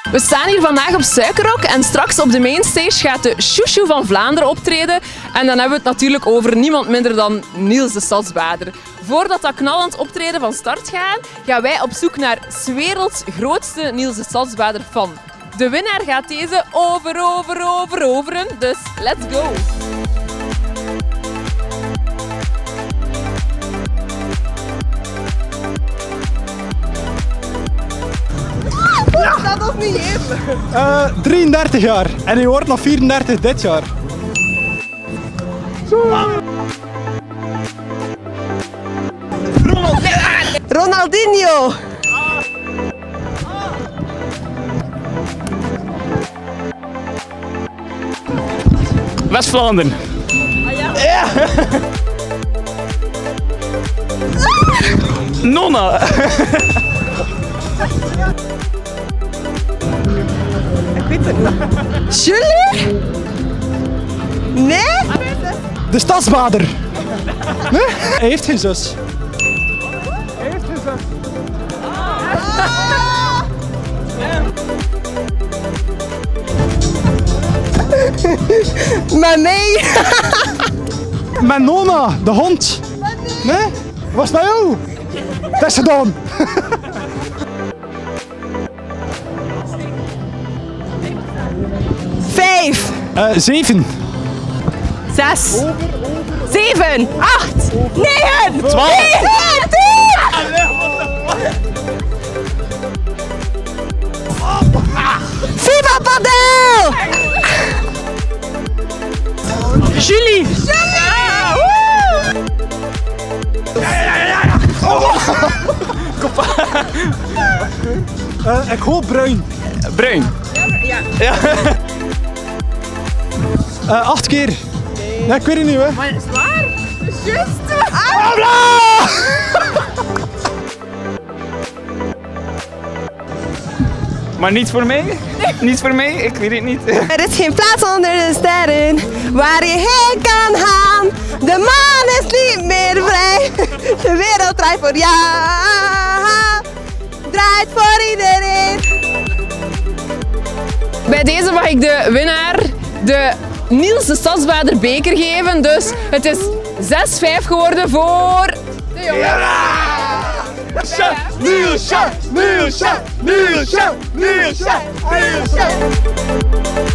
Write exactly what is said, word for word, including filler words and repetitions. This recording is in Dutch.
We staan hier vandaag op Suikerrok en straks op de mainstage gaat de Chouchou van Vlaanderen optreden. En dan hebben we het natuurlijk over niemand minder dan Niels de Stadsbader. Voordat dat knallend optreden van start gaat, gaan wij op zoek naar 's werelds grootste Niels de Stadsbader fan. De winnaar gaat deze over, over, over, overen, dus let's go! Dat was niet eerlijk. Uh, drieëndertig jaar en hij wordt nog vierendertig dit jaar. Ronaldinho! West-Vlaanderen. Ah, ja? Ja. Nonna. Ik weet het niet. Julie? Nee? De Stadsbader. Nee? Hij heeft geen zus. Hij heeft geen zus. Maar nee. Met Nona, de hond. Nee? Was dat jou? Dat is gedaan. Vijf. Uh, zeven. Zes. Zeven. Acht. Negen. Twaalf. Negen. Tien. Viva Padel! Julie. Uh, ik hoop bruin. Bruin. Ja. Ja. Uh, acht keer. Nee, ik weet het niet, hè. Maar is het waar? Dat is juist. Maar niet voor mij? Niet voor mij? Ik weet het niet. Er is geen plaats onder de sterren waar je heen kan gaan. De maan is niet meer vrij. De wereld draait voor jou. Draait voor iedereen. Bij deze mag ik de winnaar de Niels de Stadsbader beker geven. Dus het is zes vijf geworden voor de jongen. Niels, Niels, Niels, Niels, Niels, Niels.